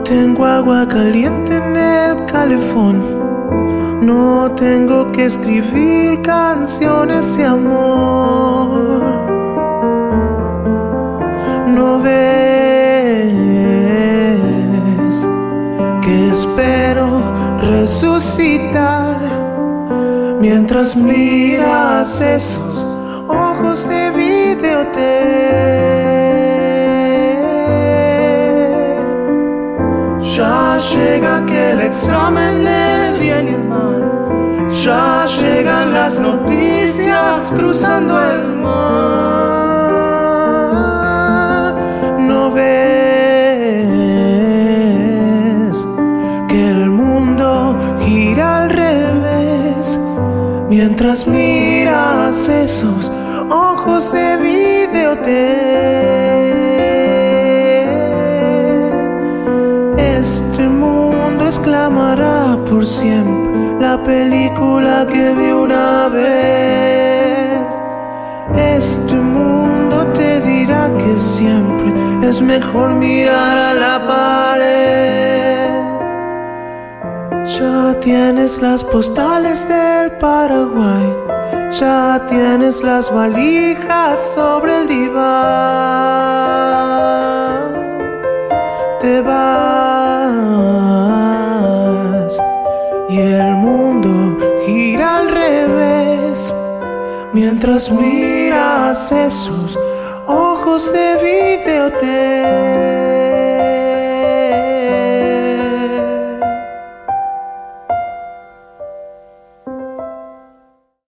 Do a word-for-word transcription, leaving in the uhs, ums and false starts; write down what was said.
Tengo agua caliente en el calefón. No tengo que escribir canciones de amor. ¿No ves que espero resucitar mientras miras esos ojos de videotape? Ya llega aquel examen del bien y el mal. Ya llegan las noticias cruzando el mar. ¿No ves que el mundo gira al revés mientras miras esos ojos de videotape? Este mundo exclamará por siempre la película que vi una vez. Este mundo te dirá que siempre es mejor mirar a la pared. Ya tienes las postales del Paraguay. Ya tienes las valijas sobre el diván. Te vas y el mundo gira al revés mientras miras esos ojos de videotape.